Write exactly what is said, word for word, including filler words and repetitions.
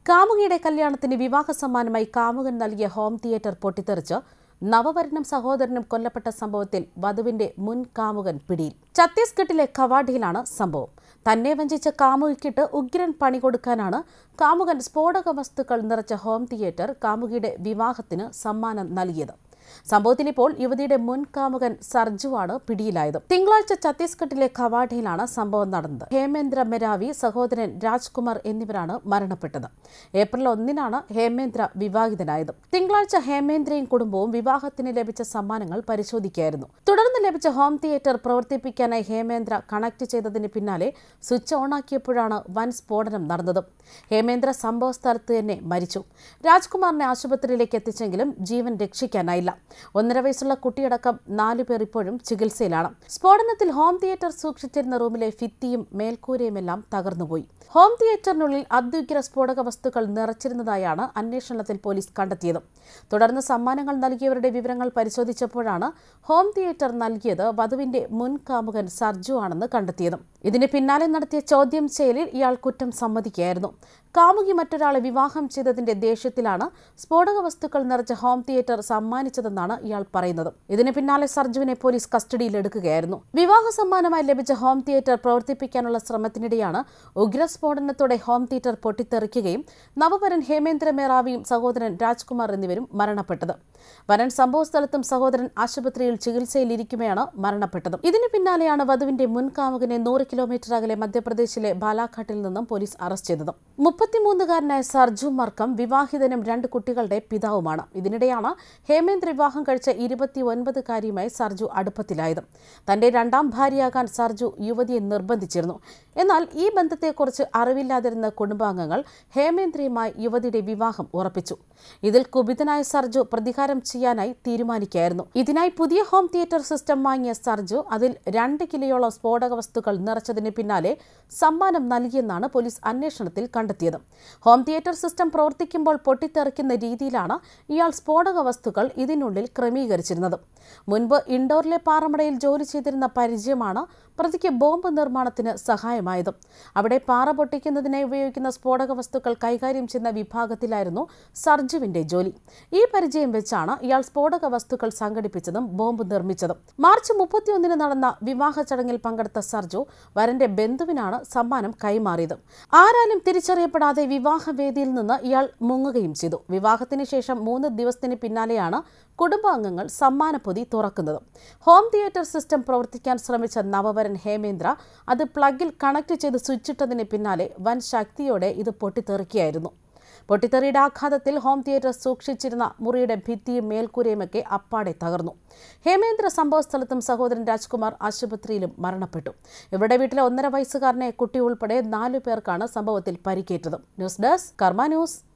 കാമുകിയുടെ കല്യാണത്തിന് വിവാഹ സമ്മാനമായി കാമുകൻ നൽകിയ ഹോം തിയേറ്റർ പൊട്ടിത്തെറിച്ച് നവവരനും സഹോദരനും കൊല്ലപ്പെട്ട സംഭവത്തിൽ വധുവിന്റെ മുൻ കാമുകൻ പിടിയിൽ. ഛത്തീസ്ഗഡിലെ കവാഡിയിലാണ് സംഭവം. തന്നെ വഞ്ചിച്ച കാമുകിക്കിട്ട് ഉഗ്രൻ പണി കൊടുക്കാനാണ് കാമുകൻ സ്ഫോടക വസ്തുക്കൾ നിറച്ച ഹോം തിയേറ്റർ കാമുകിയുടെ വിവാഹത്തിന് സമ്മാനം നൽകിയത്. സംഭവത്തിൽ ഇപ്പോൾ യുവതിയുടെ മുൻ കാമുകൻ സർജുവാണ് പിടിയിലായത്. തിങ്കളാഴ്ച ഛത്തീസ്ഗഡിലെ കവാഡിയിലാണ് സംഭവം നടന്നത്. ഹേമേന്ദ്ര മെരാവി, സഹോദരൻ രാജ്കുമാർ എന്നിവരാണ് മരണപ്പെട്ടത്. ഏപ്രിൽ ഒന്നിനാണ് ഹേമേന്ദ്ര വിവാഹിതനായത്. തിങ്കളാഴ്ച ഹേമേന്ദ്രയും കുടുംബവും വിവാഹത്തിന് ലഭിച്ച സമ്മാനങ്ങൾ പരിശോധിക്കുകയായിരുന്നു. തുടർന്ന് ലഭിച്ച ഹോം തിയേറ്റർ പ്രവർത്തിപ്പിക്കാനായി ഹേമേന്ദ്ര കണക്ട് ചെയ്തതിന് പിന്നാലെ സ്വിച്ച് ഓണാക്കിയപ്പോഴാണ് വൻ സ്ഫോടനം നടന്നത്. ഹേമേന്ദ്ര സംഭവ സ്ഥലത്ത് തന്നെ മരിച്ചു. രാജ്കുമാറിനെ ആശുപത്രിയിലേക്ക് എത്തിച്ചെങ്കിലും ജീവൻ രക്ഷിക്കാനായില്ല. ഒന്നര വയസ്സുള്ള കുട്ടിയടക്കം നാലു പേർ ഇപ്പോഴും ചികിത്സയിലാണ്. സ്ഫോടനത്തിൽ ഹോം തിയേറ്റർ സൂക്ഷിച്ചിരുന്ന റൂമിലെ ഭിത്തിയും മേൽക്കൂരയുമെല്ലാം തകർന്നുപോയി. ഹോം തിയേറ്ററിനുള്ളിൽ അത്യുഗ്ര സ്ഫോടക വസ്തുക്കൾ നിറച്ചിരുന്നതായാണ് അന്വേഷണത്തിൽ പോലീസ് കണ്ടെത്തിയത്. തുടർന്ന് സമ്മാനങ്ങൾ നൽകിയവരുടെ വിവരങ്ങൾ പരിശോധിച്ചപ്പോഴാണ് ഹോം തിയേറ്റർ നൽകിയത് വധുവിന്റെ മുൻ കാമുകൻ സർജു ആണെന്ന് കണ്ടെത്തിയത്. ഇതിന് പിന്നാലെ നടത്തിയ ചോദ്യം ചെയ്യലിൽ ഇയാൾ കുറ്റം സമ്മതിക്കുകയായിരുന്നു. കാമുകി മറ്റൊരാളെ വിവാഹം ചെയ്തതിന്റെ ദേഷ്യത്തിലാണ് സ്ഫോടക വസ്തുക്കൾ നിറച്ച ഹോം തിയേറ്റർ സമ്മാനിച്ചതെന്നാണ് ഇയാൾ പറയുന്നത്. ഇതിന് പിന്നാലെ സർജുവിനെ പോലീസ് കസ്റ്റഡിയിലെടുക്കുകയായിരുന്നു. വിവാഹ സമ്മാനമായി ലഭിച്ച ഹോം തിയേറ്റർ പ്രവർത്തിപ്പിക്കാനുള്ള ശ്രമത്തിനിടെയാണ് ഉഗ്രസ്ഫോടനത്തോടെ ഹോം തിയേറ്റർ പൊട്ടിത്തെറിക്കുകയും നവവരൻ ഹേമേന്ദ്ര മേറാവിയും സഹോദരൻ രാജ്കുമാർ എന്നിവരും മരണപ്പെട്ടത്. വരൻ സംഭവസ്ഥലത്തും സഹോദരൻ ആശുപത്രിയിൽ ചികിത്സയിലിരിക്കുമെയാണ് മരണപ്പെട്ടത്. ഇതിന് പിന്നാലെയാണ് വധുവിന്റെ മുൻ കാമുകനെ നൂറ് കിലോമീറ്റർ അകലെ മധ്യപ്രദേശിലെ ബാലാഘാട്ടിൽ നിന്നും പോലീസ് അറസ്റ്റ് ചെയ്തത്. മുപ്പത്തിമൂന്നുകാരനായ സർജു മർക്കം വിവാഹിതനും രണ്ട് കുട്ടികളുടെ പിതാവുമാണ്. ഇതിനിടെയാണ് ഹേമേന്ദ്ര വിവാഹം കഴിച്ച ഇരുപത്തി ഒൻപതുകാരിയുമായി സർജു അടുപ്പത്തിലായത്. തന്റെ രണ്ടാം ഭാര്യയാകാൻ സർജു യുവതിയെ നിർബന്ധിച്ചിരുന്നു. എന്നാൽ ഈ ബന്ധത്തെക്കുറിച്ച് അറിവില്ലാതിരുന്ന കുടുംബാംഗങ്ങൾ ഹേമേന്ദ്രയുമായി യുവതിയുടെ വിവാഹം ഉറപ്പിച്ചു. ഇതിൽ കുപിതനായ സർജു പ്രതികാരം ചെയ്യാനായി തീരുമാനിക്കുകയായിരുന്നു. ഇതിനായി പുതിയ ഹോം തിയേറ്റർ സിസ്റ്റം വാങ്ങിയ സർജു അതിൽ രണ്ട് കിലോയോളം സ്ഫോടക വസ്തുക്കൾ നിറച്ചതിന് പിന്നാലെ സമ്മാനം നൽകിയെന്നാണ് പോലീസ് അന്വേഷണത്തിൽ കണ്ടെത്തിയത്. ഹോം തിയേറ്റർ സിസ്റ്റം പ്രവർത്തിക്കുമ്പോൾ പൊട്ടിത്തെറിക്കുന്ന രീതിയിലാണ് ഇയാൾ സ്ഫോടക വസ്തുക്കൾ ഇതിനുള്ളിൽ ക്രമീകരിച്ചിരുന്നത്. മുൻപ് ഇൻഡോറിലെ പാറമടയിൽ ജോലി ചെയ്തിരുന്ന പരിചയമാണ് പ്രതിക്ക് ബോംബ് നിർമ്മാണത്തിന് സഹായമായത്. അവിടെ പാറ പൊട്ടിക്കുന്നതിനായി ഉപയോഗിക്കുന്ന സ്ഫോടക വസ്തുക്കൾ കൈകാര്യം ചെയ്യുന്ന വിഭാഗത്തിലായിരുന്നു സർജുവിന്റെ ജോലി. ഈ പരിചയം വെച്ചാണ് ഇയാൾ സ്ഫോടക വസ്തുക്കൾ സംഘടിപ്പിച്ചതും ബോംബ് നിർമ്മിച്ചതും. മാർച്ച് മുപ്പത്തിയൊന്നിന് നടന്ന വിവാഹ ചടങ്ങിൽ പങ്കെടുത്ത സർജു വരന്റെ ബന്ധുവിനാണ് സമ്മാനം കൈമാറിയത്. ആരാലും തിരിച്ചറിയപ്പെടാതെ വിവാഹവേദിയിൽ നിന്ന് ഇയാൾ മുങ്ങുകയും ചെയ്തു. വിവാഹത്തിന് ശേഷം മൂന്ന് ദിവസത്തിന് പിന്നാലെയാണ് കുടുംബാംഗങ്ങൾ സമ്മാനപ്പൊതി തുറക്കുന്നത്. ഹോം തിയേറ്റർ സിസ്റ്റം പ്രവർത്തിക്കാൻ ശ്രമിച്ച നവവരൻ ഹേമേന്ദ്ര അത് പ്ലഗിൽ കണക്ട് ചെയ്ത് സ്വിച്ചിട്ടതിന് പിന്നാലെ വൻ ശക്തിയോടെ ഇത് പൊട്ടിത്തെറിക്കുകയായിരുന്നു. പൊട്ടിത്തെറിയുടെ ആഘാതത്തിൽ ഹോം തിയേറ്റർ സൂക്ഷിച്ചിരുന്ന മുറിയുടെ ഭിത്തിയും മേൽക്കൂരയുമൊക്കെ അപ്പാടെ തകർന്നു. ഹേമേന്ദ്ര സംഭവസ്ഥലത്തും സഹോദരൻ രാജ്കുമാർ ആശുപത്രിയിലും മരണപ്പെട്ടു. ഇവരുടെ വീട്ടിലെ ഒന്നര വയസ്സുകാരനെ കുട്ടി ഉൾപ്പെടെ നാലു പേർക്കാണ് സംഭവത്തിൽ പരിക്കേറ്റത്. News desk Karma news.